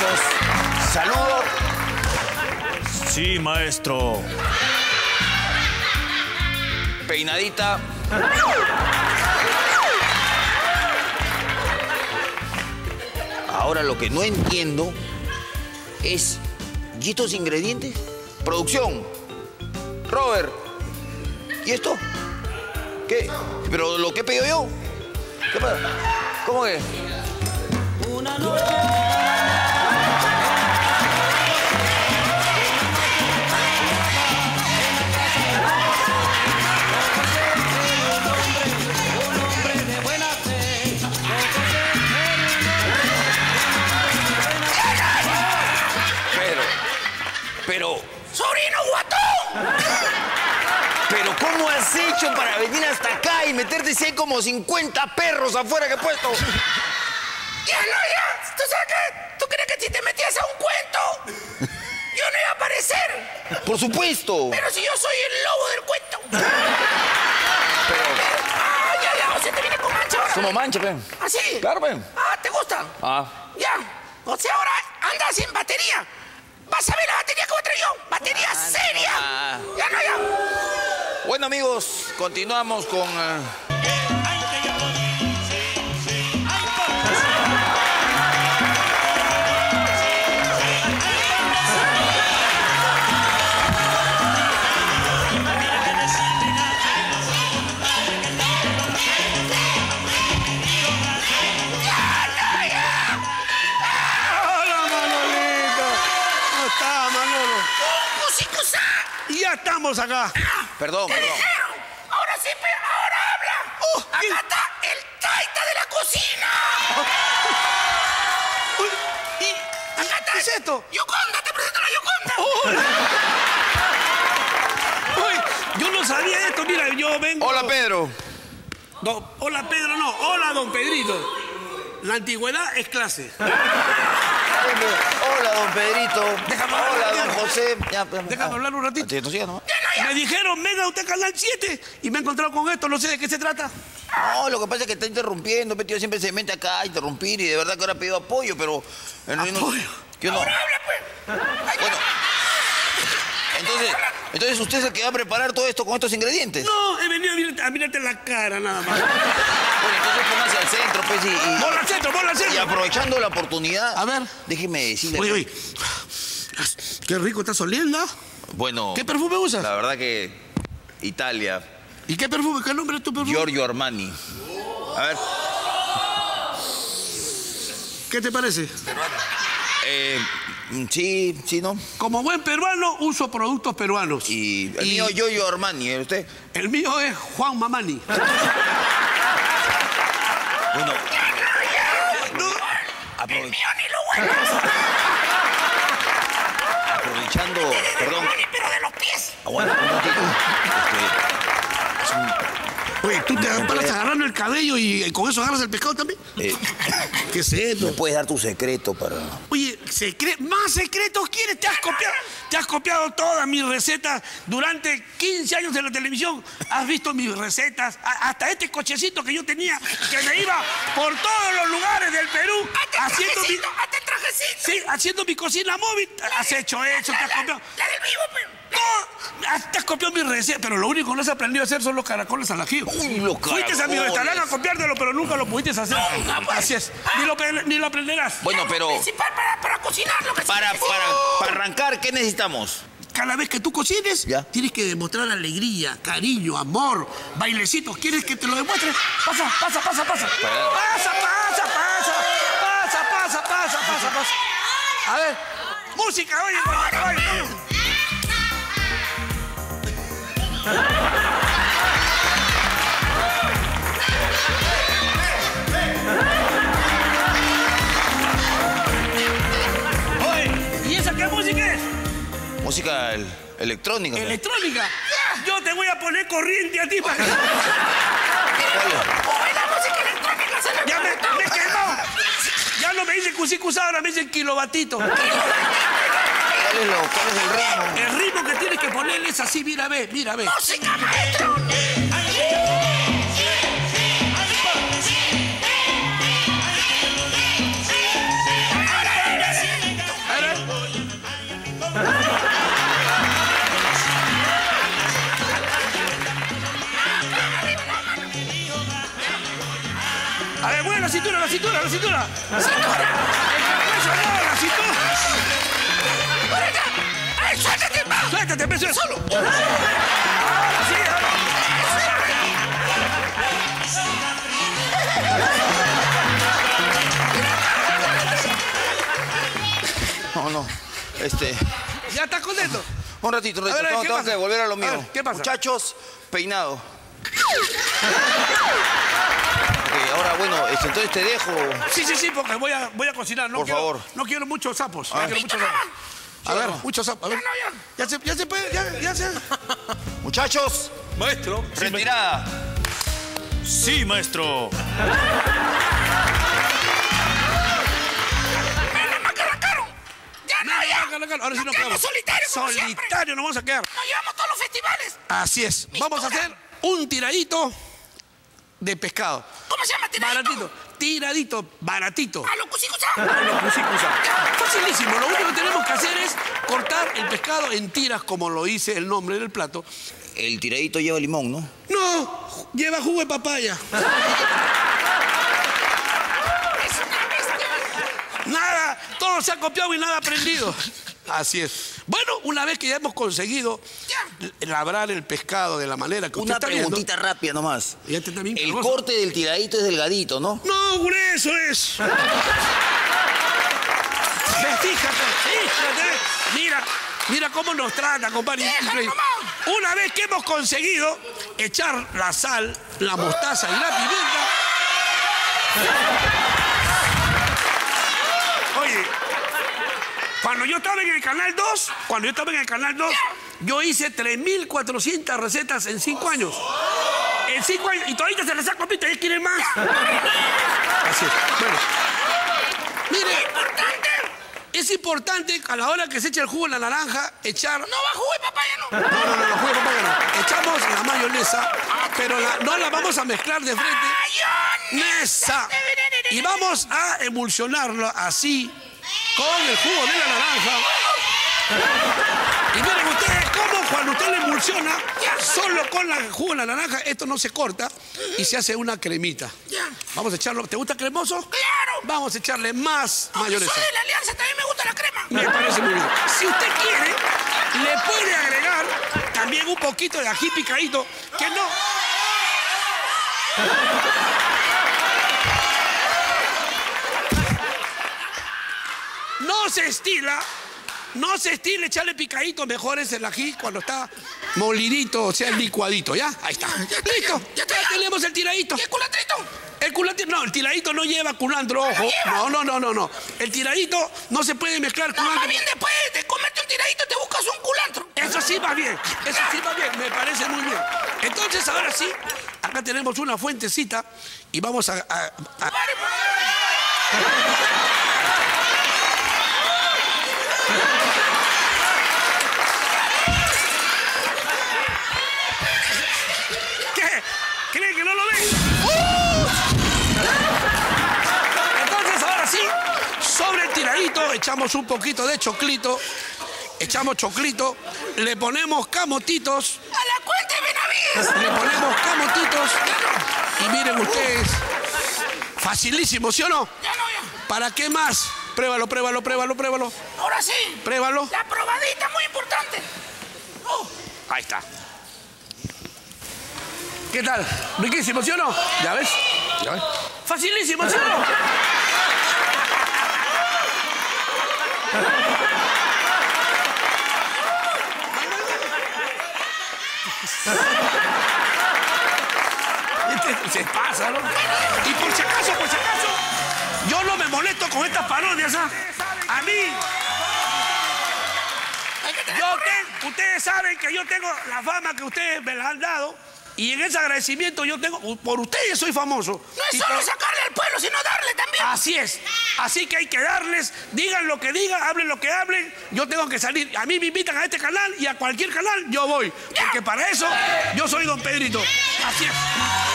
muchachos. Saludo. Sí, maestro. Peinadita. Ahora lo que no entiendo es... ¿Y estos ingredientes? Producción. Robert. ¿Y esto? ¿Qué? ¿Pero lo que he pedido yo? ¿Qué pasa? ¿Cómo que? Una noche. Pero... ¡Sobrino guatón! ¿Pero cómo has hecho para venir hasta acá y meterte si hay como 50 perros afuera que he puesto? Ya, ¿tú sabes qué? ¿Tú crees que si te metías a un cuento, yo no iba a aparecer? Por supuesto. Pero si yo soy el lobo del cuento. Pero... ya, o sea, te viene con mancha ahora. Somos mancha, pe. ¿Ah, sí? Claro, pe. ¿Te gusta? Ya. O sea, ahora andas sin batería. Vas a ver la batería que voy a traer yo. Batería seria. Ya. Bueno, amigos, continuamos con... Ya estamos acá. Perdón. Dijeron. Ahora sí, ahora habla. Acá está el taita de la cocina. Acá está. ¿Qué es esto? Yoconda, te presento la Yoconda. Uy, yo no sabía esto. Mira, yo vengo... Hola, Pedro. No, hola, Pedro, no. Hola, don Pedrito. La antigüedad es clase. Hola, don Pedrito. Déjame hablar, hola, don Diana. José. Déjame hablar un ratito. No sigas, ¿no? Me dijeron, venga usted a Canal 7 y me he encontrado con esto, no sé de qué se trata. No, lo que pasa es que está interrumpiendo, tío, siempre se mete acá a interrumpir y de verdad que ahora ha pedido apoyo, pero... ¿Apoyo? Yo no. Ahora habla, pues. Bueno, entonces usted es el que va a preparar todo esto con estos ingredientes. No, he venido a mirarte la cara nada más. Bueno, entonces póngase al centro, pues, ¡Bola al centro, bola al centro! Y aprovechando la oportunidad... A ver. Déjeme decirle... Oye, qué rico estás oliendo. Bueno... ¿Qué perfume usas? La verdad que... Italia. ¿Y qué perfume? ¿Qué nombre es tu perfume? Giorgio Armani. A ver. ¿Qué te parece? Sí, ¿no? Como buen peruano, uso productos peruanos. Y el mío Giorgio Armani, ¿eh? ¿Usted? El mío es Juan Mamani. Bueno... El mío ni lo bueno. Aprovechando... Perdón. Pero de los pies. Aguanta un ratito. Oye, ¿tú te paras agarrando el cabello y con eso agarras el pescado también? ¿Qué es esto? ¿Me puedes dar tu secreto para...? Oye, ¿más secretos quieres? Te has copiado todas mis recetas durante 15 años en la televisión. Has visto mis recetas, hasta este cochecito que yo tenía, que me iba por todos los lugares del Perú. Hazte trajecito. Sí, haciendo mi cocina móvil. Has hecho eso, te has copiado. La del vivo, pero... No, te has copiado mi receta, pero lo único que no has aprendido a hacer son los caracoles al ajío. Uy, los caracoles. Fuiste a mi restaurante a copiártelo, pero nunca lo pudiste hacer. Nunca, pues. Así es. Ni lo aprenderás. Bueno, pero... Principal para cocinar lo que Para arrancar, ¿qué necesitamos? Cada vez que tú cocines, ¿Ya? tienes que demostrar alegría, cariño, amor, bailecitos. ¿Quieres que te lo demuestre? Pasa. Pasa. A ver, música, oye. Oye, ¿y esa qué música es? Música electrónica. ¿Electrónica? Yo te voy a poner corriente a ti para que... la música electrónica se le... Ya me quemó. Ya no me dicen cusicusá, ahora me dicen kilovatito. ¿Cuál es el ritmo? El ritmo que tienes que ponerle es así, mira, ve. ¡Música, maestro! cintura. La cintura. El pescuezo no, la cintura. ¡Para allá! ¡Ay, suéltate, pa! Suéltate, peso. ¡Solo! Sí, ahora. No. ¿Ya estás contento? Un ratito. A ver, ¿qué Tengo pasa? que volver a lo A mío. ver, ¿qué pasa? Muchachos, peinado. Ok, ahora, bueno, entonces te dejo. Sí, porque voy a cocinar. Por favor. No quiero muchos sapos. A No ver. quiero muchos sapos. A ver, muchos sapos. A ver. Ya se puede, ya se. Muchachos, Maestro. retirada. Sí, maestro. Ahora sí nos quedamos quedamos. solitarios como siempre. Solitario nos vamos a quedar. Nos llevamos todos los festivales. Así es. Vamos a hacer un tiradito de pescado. ¿Cómo se llama? Baratito. Tiradito, baratito. A lo cusicusa. Facilísimo. Lo único que tenemos que hacer es cortar el pescado en tiras, como lo dice el nombre del plato. El tiradito lleva limón, ¿no? No, lleva jugo de papaya. Es una bestia. Nada, todo se ha copiado y nada aprendido. Así es. Bueno, una vez que ya hemos conseguido labrar el pescado de la manera que usted Una está viendo. preguntita rápida nomás. Y este también, El hermoso. corte del tiradito es delgadito, ¿no? No, grueso es. Fíjate. Mira cómo nos trata, compadre. Increíble. Una vez que hemos conseguido echar la sal, la mostaza y la pimienta. Oye, cuando yo estaba en el Canal 2, yo hice 3.400 recetas en 5 años. En 5 años. Y todavía se les ha copiado y quieren más. Así es. Bueno. Mire, es importante a la hora que se echa el jugo en la naranja, echar... No va jugo de papaya, no. No, jugo de papaya no. Echamos la mayonesa, pero no la vamos a mezclar de frente. ¡Mayonesa! Y vamos a emulsionarlo así, con el jugo de la naranja. Y miren ustedes cómo cuando usted le emulsiona, solo con el jugo de la naranja, esto no se corta y se hace una cremita. Vamos a echarlo. ¿Te gusta cremoso? ¡Claro! Vamos a echarle más mayonesa. Soy de la Alianza, también me gusta la crema. Me parece muy bien. Si usted quiere, le puede agregar también un poquito de ají picadito, que no... No se estila echarle picadito, mejor es el ají cuando está molidito, o sea, licuadito, ¿ya? Ahí está. ¿Listo? Ya tenemos el tiradito. ¿Qué culatrito? No, el tiradito no lleva culantro, ojo. No. El tiradito no se puede mezclar No, culantro. más bien después de comerte un tiradito te buscas un culantro. Eso sí va bien, me parece muy bien. Entonces, ahora sí, acá tenemos una fuentecita y vamos a... ¿Qué? ¿Creen que no lo ven? Entonces, ahora sí, sobre el tiradito echamos un poquito de choclito. Echamos choclito, le ponemos camotitos. ¡A la cuenta de Benavides! Le ponemos camotitos. Y miren ustedes, facilísimo, ¿sí o no? Ya. ¿Para qué más? Pruébalo. Ahora sí. Pruébalo. La probadita, muy importante. Ahí está. ¿Qué tal? Riquísimo, ¿sí o no? ¿Ya ves? Facilísimo, ¿sí o no? Se pasa, ¿no? Y por si acaso, yo no me molesto con estas parodias, ¿ah? A mí, ustedes saben que yo tengo la fama que ustedes me la han dado y en ese agradecimiento yo tengo, por ustedes soy famoso. No es solo sacarle al pueblo, sino darle también. Así es. Así que hay que darles, digan lo que digan, hablen lo que hablen. Yo tengo que salir. A mí me invitan a este canal y a cualquier canal yo voy. Porque para eso yo soy don Pedrito. Así es.